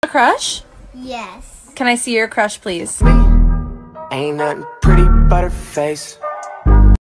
A crush? Yes. Can I see your crush, please? Ain't nothing pretty but her face.